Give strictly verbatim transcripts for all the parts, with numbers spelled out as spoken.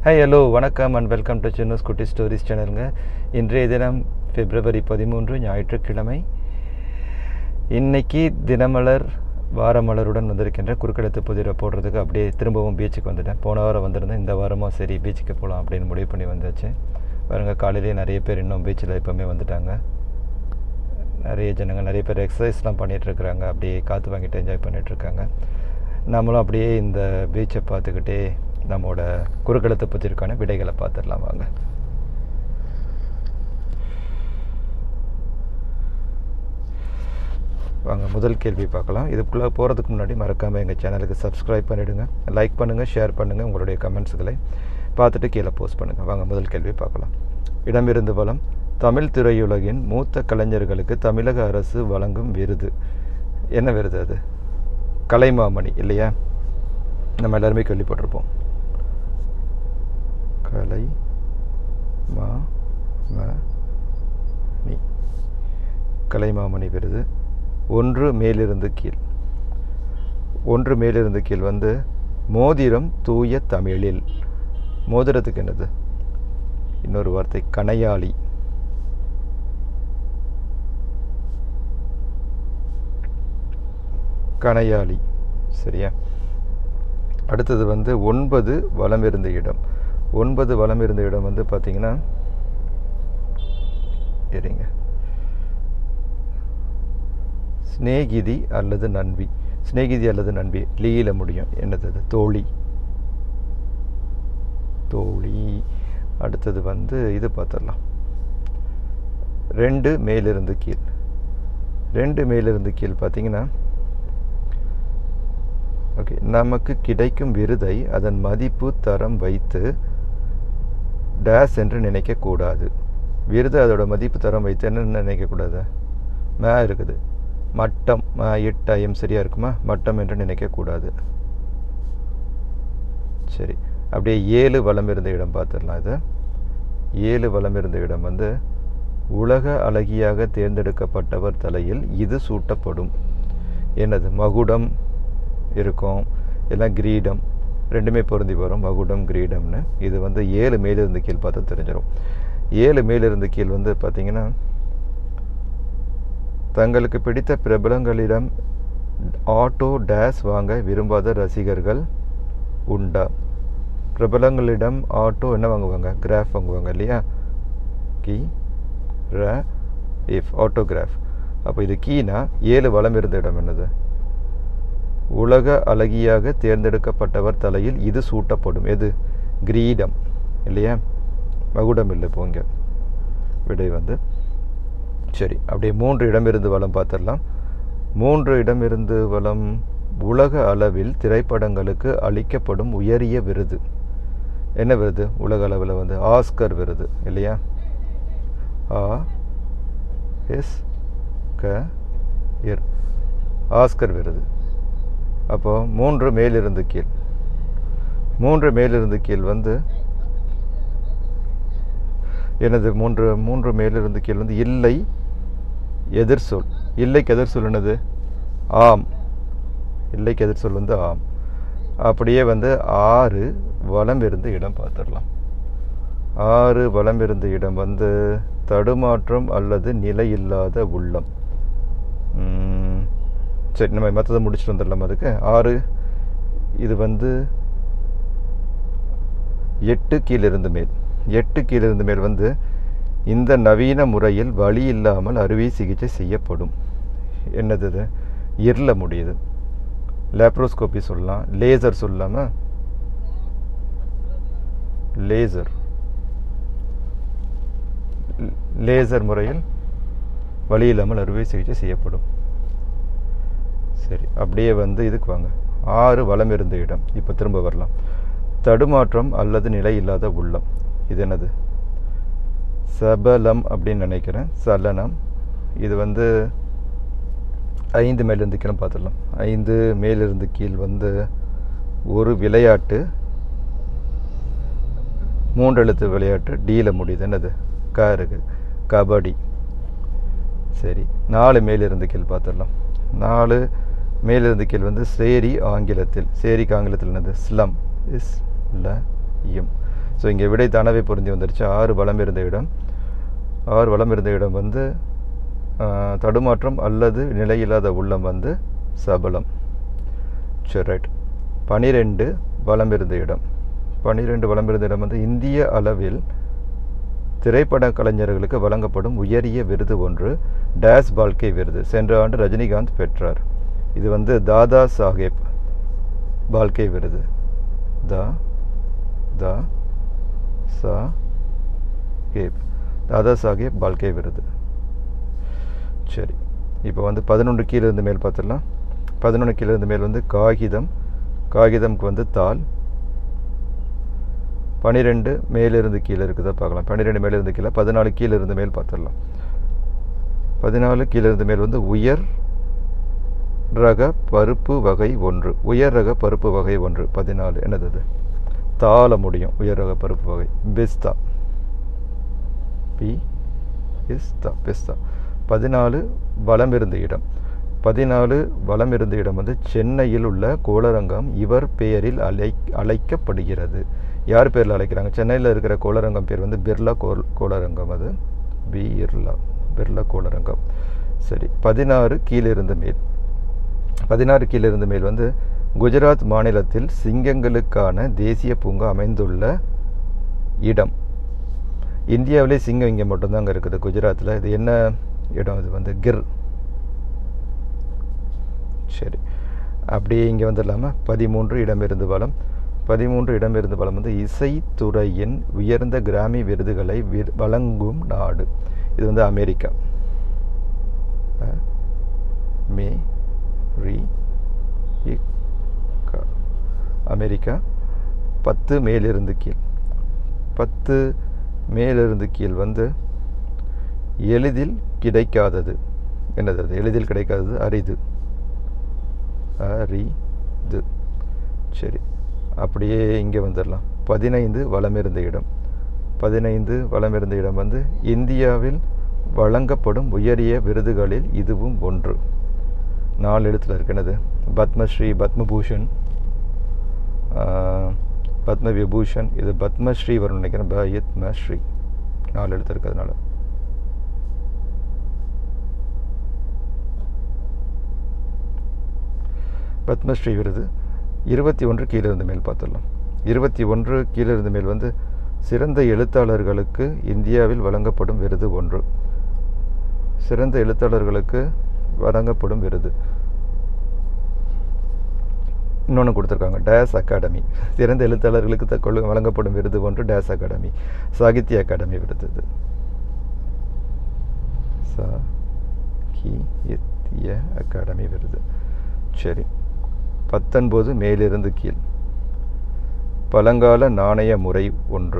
Hi, hello, வணக்கம் and welcome to Chinnu's Kutti Stories சேனலுங்க. இன்றைய தினம் பிப்ரவரி பதிமூன்று ஞாயிற்றுக்கிழமை. இன்னைக்கு தினமலர் வாரமலருடன் வந்திருக்கின்ற குறுக்கெழுத்து புதிரை போடுறதுக்கு அப்படியே திரும்பவும் பீச்சுக்கு வந்துட்டேன். போன வாரம் வந்திருந்தேன், இந்த வாரமாக சரி பீச்சுக்கு போகலாம் அப்படின்னு முடிவு பண்ணி வந்தாச்சு. பாருங்க, காலையிலேயே நிறைய பேர் இன்னும் பீச்சில் எப்போவுமே வந்துட்டாங்க. நிறைய ஜனங்க நிறைய பேர் எக்ஸசைஸ்லாம் பண்ணிகிட்ருக்குறாங்க, அப்படியே காற்று வாங்கிட்டு என்ஜாய் பண்ணிகிட்ருக்காங்க. நம்மளும் அப்படியே இந்த பீச்சை பார்த்துக்கிட்டே நம்மளோட குறுக்கெழுத்து புதிருக்கான விடைகளை பார்த்துடலாம் வாங்க. வாங்க முதல் கேள்வி பார்க்கலாம். இதுக்குள்ளே போகிறதுக்கு முன்னாடி மறக்காமல் எங்கள் சேனலுக்கு சப்ஸ்கிரைப் பண்ணிவிடுங்க, லைக் பண்ணுங்கள், ஷேர் பண்ணுங்கள், உங்களுடைய கமெண்ட்ஸுகளை பார்த்துட்டு கீழே போஸ்ட் பண்ணுங்கள். வாங்க முதல் கேள்வி பார்க்கலாம். இடமிருந்து வளம். தமிழ் திரையுலகின் மூத்த கலைஞர்களுக்கு தமிழக அரசு வழங்கும் விருது. என்ன விருது அது? கலைமாமணி இல்லையா? நம்ம எல்லாருமே கேள்விப்பட்டிருப்போம். கலை மா மணி கலைமாமணி விருது. ஒன்று மேலிருந்து கீழ். ஒன்று மேலிருந்து கீழ் வந்து மோதிரம் தூய தமிழில். மோதிரத்துக்கு என்னது? இன்னொரு வார்த்தை கணையாளி. கணையாளி சரியா? அடுத்தது வந்து ஒன்பது வலம் இருந்த இடம். ஒன்பது வலம் இருந்த இடம் வந்து பார்த்தீங்கன்னா சரிங்க ஸ்நேகிதி அல்லது நண்பி. ஸ்நேகிதி அல்லது நண்பி லீல முடியும். என்னது அது? தோழி. தோழி. அடுத்தது வந்து இது பார்த்துடலாம். ரெண்டு மேலிருந்து கீழ். ரெண்டு மேலிருந்து கீழ் பார்த்தீங்கன்னா ஓகே, நமக்கு கிடைக்கும் விருதை அதன் மதிப்பு தரம் வைத்து டேஸ் என்று நினைக்கக்கூடாது. விருது அதோட மதிப்பு தரம் வைத்து என்ன நினைக்கக்கூடாது? மே இருக்குது. மட்டம் மே எட்டாயம் சரியாக இருக்குமா? மட்டம் என்று நினைக்கக்கூடாது. சரி, அப்படியே ஏழு வலம் இருந்த இடம் பார்த்துடலாம். இது ஏழு வலம் இருந்த இடம் வந்து உலக அழகியாக தேர்ந்தெடுக்கப்பட்டவர் தலையில் இது சூட்டப்படும். என்னது? மகுடம் இருக்கும், எல்லாம் கிரீடம், ரெண்டுமே பொருந்தி வரும். மகுடம் கிரீடம்னு. இது வந்து ஏழு மேலிருந்து கீழ் பார்த்து தெரிஞ்சிடும். ஏழு மேலிருந்து கீழ் வந்து பார்த்தீங்கன்னா தங்களுக்கு பிடித்த பிரபலங்களிடம் ஆட்டோ டேஸ் வாங்க விரும்பாத ரசிகர்கள் உண்டா? பிரபலங்களிடம் ஆட்டோ என்ன வாங்குவாங்க? கிராஃப் வாங்குவாங்க இல்லையா? கீ ர இஃப் ஆட்டோகிராஃப். அப்போ இது கீனா ஏழு வலம் இருந்த இடம் என்னது? உலக அழகியாக தேர்ந்தெடுக்கப்பட்டவர் தலையில் இது சூட்டப்படும். எது? கிரீடம் இல்லையா? மகுடம் இல்லை. போங்க விடை வந்து சரி. அப்படியே மூன்று இடமிருந்து வளம் பார்த்துடலாம். மூன்று இடமிருந்து வளம் உலக அளவில் திரைப்படங்களுக்கு அளிக்கப்படும் உயரிய விருது. என்ன விருது? உலக அளவில் வந்து ஆஸ்கர் விருது இல்லையா? ஆ எஸ் க இர் ஆஸ்கர் விருது. அப்போ மூன்று மேலிருந்து கீழ். மூன்று மேலிருந்து கீழ் வந்து எனது மூன்று மூன்று மேலிருந்து கீழ் வந்து இல்லை எதிர் சொல். இல்லைக்கு எதிர் சொல் என்னது? ஆம். இல்லைக்கு எதிர் சொல் வந்து ஆம். அப்படியே வந்து ஆறு வலம் இருந்த இடம் பார்த்துடலாம். ஆறு வலம் இருந்த இடம் வந்து தடுமாற்றம் அல்லது நிலை இல்லாத உள்ளம். சரி, நம்ம மற்றதை முடிச்சுட்டு வந்துடலாம். அதுக்கு ஆறு இது வந்து எட்டு கீழிருந்து மேல். எட்டு கீழிருந்து மேல் வந்து இந்த நவீன முறையில் வலி இல்லாமல் அறுவை சிகிச்சை செய்யப்படும். என்னது? இது இர்ல முடியுது. லேப்ரோஸ்கோபி சொல்லலாம், லேசர் சொல்லாமல் லேசர் லேசர் முறையில் வலி இல்லாமல் அறுவை சிகிச்சை செய்யப்படும். சரி, அப்படியே வந்து இதுக்கு வாங்க. ஆறு வலம் இருந்த இடம். இப்போ திரும்ப வரலாம். தடுமாற்றம் அல்லது நிலை இல்லாத உள்ளம். இது என்னது? சபலம் அப்படின்னு நினைக்கிறேன். சலனம். இது வந்து ஐந்து மேலிருந்து கீழே பார்த்துடலாம். ஐந்து மேலிருந்து கீழ் வந்து ஒரு விளையாட்டு, மூன்றெழுத்து விளையாட்டு, டீல முடியுது. என்னது? க இருக்கு. கபடி. சரி, நாலு மேலிருந்து கீழ் பார்த்துடலாம். நாலு மேலிருந்து கீழ் வந்து சேரி ஆங்கிலத்தில். சேரிக்கு ஆங்கிலத்தில் என்னது? ஸ்லம். இஸ் ல இம். ஸோ இங்கே விடை தானாகவே பொருந்தி வந்துருச்சு. ஆறு வலம் இருந்த இடம் ஆறு வலம் இருந்த இடம் வந்து தடுமாற்றம் அல்லது நிலையில்லாத உள்ளம் வந்து சபலம். சரி, ரைட். பனிரெண்டு வலம் இருந்த இடம் பனிரெண்டு வலம் இருந்த இடம் வந்து இந்திய அளவில் திரைப்பட கலைஞர்களுக்கு வழங்கப்படும் உயரிய விருது ஒன்று, டேஸ் பால்கே விருது. சென்ற ஆண்டு ரஜினிகாந்த் பெற்றார். இது வந்து தாதா சாஹேப் பால்கே விருது. தா தா சாஹேப் தாதா சாஹேப் பால்கே விருது. சரி, இப்போ வந்து பதினொன்று கீழே இருந்து மேல் பார்த்துடலாம். பதினொன்று கீழே இருந்து மேல் வந்து காகிதம் காகிதம்க்கு வந்து தாள். பனிரெண்டு மேலிருந்து கீழே இருக்குதா பார்க்கலாம். பன்னிரெண்டு மேலிருந்து கீழே, பதினாலு கீழே இருந்து மேல் பார்த்துடலாம். பதினாலு கீழே இருந்து மேல் வந்து உயர் ரக பருப்பு வகை ஒன்று. உயர் ரக பருப்பு வகை ஒன்று. பதினாலு என்னது அது? தாள முடியும். உயர் ரக பருப்பு வகை பிஸ்தா. பி பிஸ்தா பிஸ்தா. பதினாலு வலம் இருந்த இடம் பதினாலு வலம் இருந்த இடம் வந்து சென்னையில் உள்ள கோளரங்கம் இவர் பெயரில் அழை அழைக்கப்படுகிறது. யார் பேரில் அழைக்கிறாங்க? சென்னையில் இருக்கிற கோளரங்கம் பேர் வந்து பிர்லா கோல் கோளரங்கம். அது பிர்லா பிர்லா கோளரங்கம். சரி, பதினாறு கீழிருந்து மேல் பதினாறு கீழிருந்து மேல் வந்து குஜராத் மாநிலத்தில் சிங்கங்களுக்கான தேசிய பூங்கா அமைந்துள்ள இடம். இந்தியாவிலே சிங்கம் இங்கே மட்டும்தாங்க இருக்குது, குஜராத்தில். இது என்ன இடம்? இது வந்து கிர். சரி, அப்படியே இங்கே வந்துடலாமா? பதிமூன்று இடமிருந்து வளம் பதிமூன்று இடமிருந்து வளம் வந்து இசைத்துறையின் உயர்ந்த கிராமி விருதுகளை வழங்கும் நாடு. இது வந்து அமெரிக்கா. மே ரி அமெரிக்கா. பத்து மேலிருந்து கீழ் பத்து மேலிருந்து கீழ் வந்து எளிதில் கிடைக்காதது. என்னது அது? எளிதில் கிடைக்காதது அரிது. அரிது. சரி, அப்படியே இங்கே வந்துடலாம். பதினைந்து வளமிருந்த இடம் பதினைந்து வளமிருந்த இடம் வந்து இந்தியாவில் வழங்கப்படும் உயரிய விருதுகளில் இதுவும் ஒன்று. நாலு எழுத்தில் இருக்கிறது. பத்மஸ்ரீ, பத்மபூஷன், பத்ம விபூஷன். இது பத்மஸ்ரீ வரும்னு நினைக்கிறேன். பத்மஸ்ரீ நாலு எழுத்து இருக்கிறதுனால. பத்மஸ்ரீ விருது இருபத்தி ஒன்று கீழே இருந்து மேல் பார்த்துடலாம். இருபத்தி ஒன்று கீழே இருந்து மேல் வந்து சிறந்த எழுத்தாளர்களுக்கு இந்தியாவில் வழங்கப்படும் விருது ஒன்று. சிறந்த எழுத்தாளர்களுக்கு வழங்கப்படும் விருது இன்னொன்று கொடுத்துருக்காங்க, டேஸ் அகாடமி. சிறந்த எழுத்தாளர்களுக்கு தக்கொள்ள வழங்கப்படும் விருது ஒன்று, டேஸ் அகாடமி, சாகித்ய அகாடமி விருது. இது சாகித்ய அகாடமி விருது. சரி, பத்தொன்பது மேலிருந்து கீழ் பழங்கால நாணய முறை ஒன்று.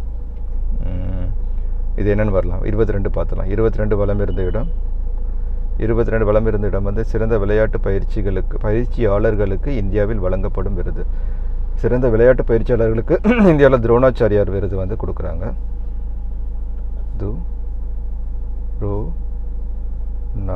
இது என்னென்னு வரலாம்? இருபத்தி ரெண்டு பார்த்துலாம். இருபத்தி ரெண்டு வளம் இருந்த இடம் இருபத்தி ரெண்டு வளம் இருந்த இடம் வந்து சிறந்த விளையாட்டு பயிற்சிகளுக்கு பயிற்சியாளர்களுக்கு இந்தியாவில் வழங்கப்படும் விருது. சிறந்த விளையாட்டு பயிற்சியாளர்களுக்கு இந்தியாவில் துரோணாச்சாரியார் விருது வந்து கொடுக்குறாங்க. து ரோ நா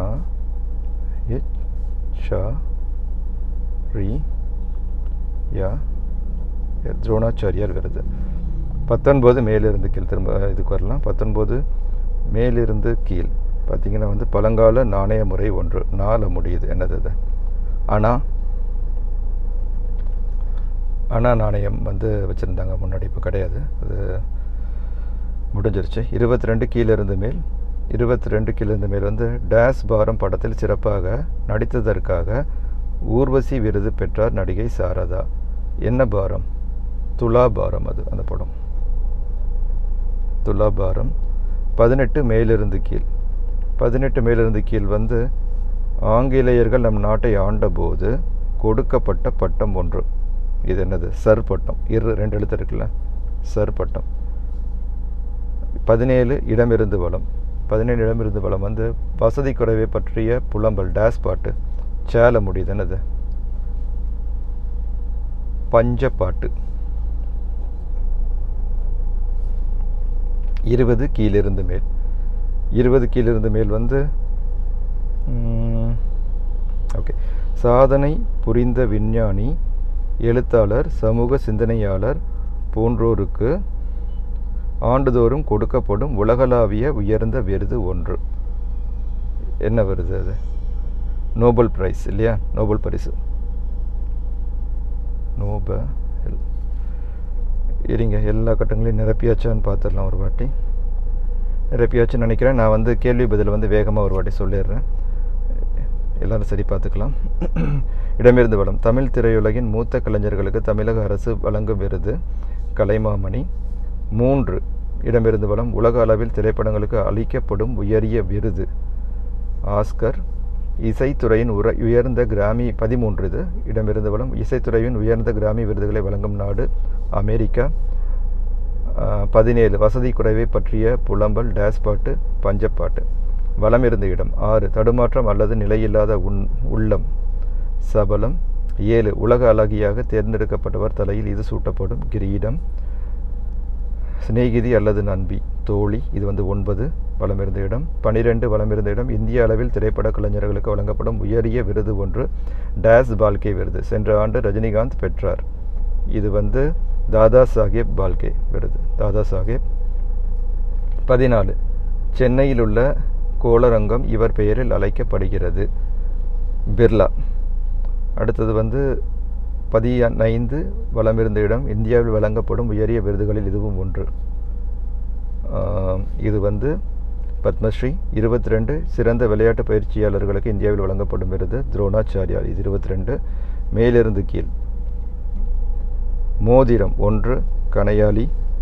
ஷா ரி யா துரோணாச்சாரியார் விருது. பத்தொன்பது மேலிருந்து கீழ் திரும்ப இதுக்கு வரலாம். பத்தொன்பது மேலிருந்து கீழ் பார்த்திங்கன்னா வந்து பழங்கால நாணய முறை ஒன்று. நால முடியுது. என்னது அது? அணா அணா நாணயம் வந்து வச்சுருந்தாங்க முன்னாடி, இப்போ கிடையாது, அது முடிஞ்சிருச்சு. இருபத்தி ரெண்டு கீழே இருந்து மேல் இருபத்தி ரெண்டு கீழே இருந்து மேல் வந்து டேஸ் பாரம் படத்தில் சிறப்பாக நடித்ததற்காக ஊர்வசி விருது பெற்றார் நடிகை சாரதா. என்ன பாரம்? துலாபாரம். அது அந்த படம் துலாபாரம். பதினெட்டு மேலிருந்து கீழ் பதினெட்டு மேலிருந்து கீழ் வந்து ஆங்கிலேயர்கள் நம் நாட்டை ஆண்டபோது கொடுக்கப்பட்ட பட்டம் ஒன்று. இது என்னது? சர் பட்டம். இரு ரெண்டு எழுத்து இருக்குல்ல, சர் பட்டம். பதினேழு இடமிருந்து வளம் பதினேழு இடமிருந்து வளம் வந்து வசதி குறைவை பற்றிய புலம்பல், டேஸ் பாட்டு, சேல முடியுது. என்னது? பஞ்சப்பாட்டு. இருபது கீழிருந்து மேல் இருபது கீழிருந்து மேல் வந்து ஓகே சாதனை புரிந்த விஞ்ஞானி, எழுத்தாளர், சமூக சிந்தனையாளர் போன்றோருக்கு ஆண்டுதோறும் கொடுக்கப்படும் உலகளாவிய உயர்ந்த விருது ஒன்று. என்ன விருது அது? நோபல் பிரைஸ் இல்லையா? நோபல் பரிசு. நோபல் இருங்க, எல்லா கட்டங்களையும் நிரப்பியாச்சான்னு பார்த்துடலாம் ஒரு வாட்டி. நிரப்பியாச்சுன்னு நினைக்கிறேன். நான் வந்து கேள்வி பதில் வந்து வேகமாக ஒரு வாட்டி சொல்லிடுறேன், எல்லோரும் சரி பார்த்துக்கலாம். இடமிருந்து வளம். தமிழ் திரையுலகின் மூத்த கலைஞர்களுக்கு தமிழக அரசு வழங்கும் விருது கலைமாமணி. மூன்று. இடமிருந்து வளம். உலக அளவில் திரைப்படங்களுக்கு அளிக்கப்படும் உயரிய விருது ஆஸ்கர். இசைத்துறையின் உர உயர்ந்த கிராமி. பதிமூன்று. இது இடமிருந்து வளம். இசைத்துறையின் உயர்ந்த கிராமி விருதுகளை வழங்கும் நாடு அமெரிக்கா. பதினேழு. வசதி குறைவை பற்றிய புலம்பல் டேஸ் பாட்டு பஞ்சப்பாட்டு. வலம் இருந்த இடம். ஆறு. தடுமாற்றம் அல்லது நிலையில்லாத உன் உள்ளம் சபலம். ஏழு. உலக அழகியாக தேர்ந்தெடுக்கப்பட்டவர் தலையில் இது சூட்டப்படும் கிரீடம். சிநேகிதி அல்லது நண்பி தோழி. இது வந்து ஒன்பது. வளமிருந்த இடம். பனிரெண்டு. வளமிருந்த இடம். இந்திய அளவில் திரைப்பட கலைஞர்களுக்கு வழங்கப்படும் உயரிய விருது ஒன்று டேஸ் பால்கே விருது. சென்ற ஆண்டு ரஜினிகாந்த் பெற்றார். இது வந்து தாதா சாஹேப் பால்கே விருது. தாதா சாஹேப். பதினாலு. சென்னையில் உள்ள கோளரங்கம் இவர் பெயரில் அழைக்கப்படுகிறது பிர்லா. அடுத்தது வந்து பதினைந்து. வளமிருந்த இடம். இந்தியாவில் வழங்கப்படும் உயரிய விருதுகளில் இதுவும் ஒன்று. இது வந்து பத்மஸ்ரீ. இருபத்தி ரெண்டு. சிறந்த விளையாட்டு பயிற்சியாளர்களுக்கு இந்தியாவில் வழங்கப்படும் விருது துரோணாச்சாரியா. இது இருபத்தி ரெண்டு. மேலிருந்து கீழ். மோதிரம் ஒன்று கணையாளி.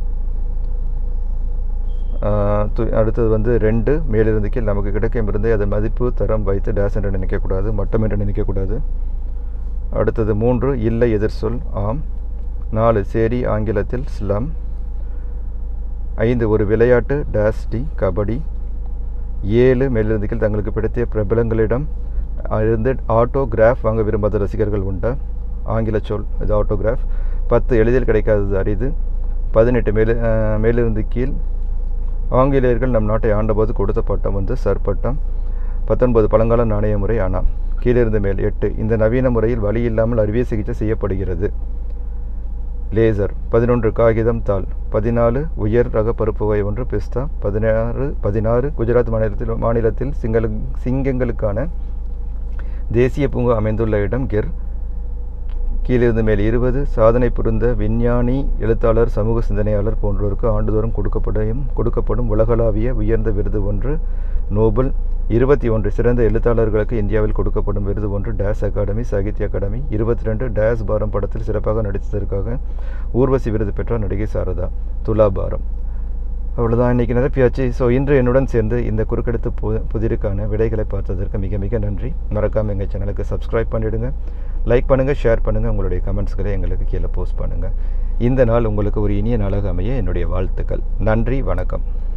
அடுத்தது வந்து ரெண்டு. மேலிருந்து கீழ். நமக்கு கிடைக்கும் இருந்தே அதன் மதிப்பு தரம் வைத்து டேஸ் என்று நினைக்கக்கூடாது, மட்டும் என்று நினைக்கக்கூடாது. அடுத்தது மூன்று. இல்லை எதிர் சொல் ஆம். நாலு. சேரி ஆங்கிலத்தில் ஸ்லம். ஐந்து. ஒரு விளையாட்டு டேஸ் டி கபடி. ஏழு. மேலிருந்து கீழ். தங்களுக்கு பிடித்த பிரபலங்களிடம் இருந்து ஆட்டோகிராஃப் வாங்க விரும்பாத ரசிகர்கள் உண்டா? ஆங்கில சொல் இது ஆட்டோகிராஃப். பத்து. எளிதில் கிடைக்காதது அரிது. பதினெட்டு. மேலு மேலிருந்து கீழ். ஆங்கிலேயர்கள் நம் நாட்டை ஆண்டபோது கொடுத்த பட்டம் வந்து சர் பட்டம். பத்தொன்பது. பழங்கால நாணய முறை அணா. கீழிருந்து மேல். எட்டு. இந்த நவீன முறையில் வலி இல்லாமல் அறுவை சிகிச்சை செய்யப்படுகிறது லேசர். பதினொன்று. காகிதம் தாள். பதினாலு. உயர் ரக பருப்பு வகை ஒன்று பிஸ்தா. பதினாறு பதினாறு குஜராத் மாநிலத்தில் மாநிலத்தில் சிங்கள சிங்கங்களுக்கான தேசிய பூங்கா அமைந்துள்ள இடம் கெர். கீழிருந்து மேல். இருபது. சாதனை புரிந்த விஞ்ஞானி, எழுத்தாளர், சமூக சிந்தனையாளர் போன்றோருக்கு ஆண்டுதோறும் கொடுக்கப்படும் கொடுக்கப்படும் உலகளாவிய உயர்ந்த விருது ஒன்று நோபல். இருபத்தி ஒன்று. சிறந்த எழுத்தாளர்களுக்கு இந்தியாவில் கொடுக்கப்படும் விருது ஒன்று டேஸ் அகாடமி சாகித்ய அகாடமி. இருபத்தி ரெண்டு. டேஸ் பாரம் படத்தில் சிறப்பாக நடித்ததற்காக ஊர்வசி விருது பெற்றார் நடிகை சாரதா. துலாபாரம். அவ்வளோதான், இன்றைக்கி நிரப்பியாச்சு. ஸோ இன்று என்னுடன் சேர்ந்து இந்த குறுக்கெழுத்து பு புதிருக்கான விடைகளை பார்த்ததற்கு மிக மிக நன்றி. மறக்காமல் எங்கள் சேனலுக்கு சப்ஸ்கிரைப் பண்ணிவிடுங்க, லைக் பண்ணுங்கள், ஷேர் பண்ணுங்கள், உங்களுடைய கமெண்ட்ஸ்களை எங்களுக்கு கீழே போஸ்ட் பண்ணுங்கள். இந்த நாள் உங்களுக்கு ஒரு இனிய நாளாக அமைய என்னுடைய வாழ்த்துக்கள். நன்றி, வணக்கம்.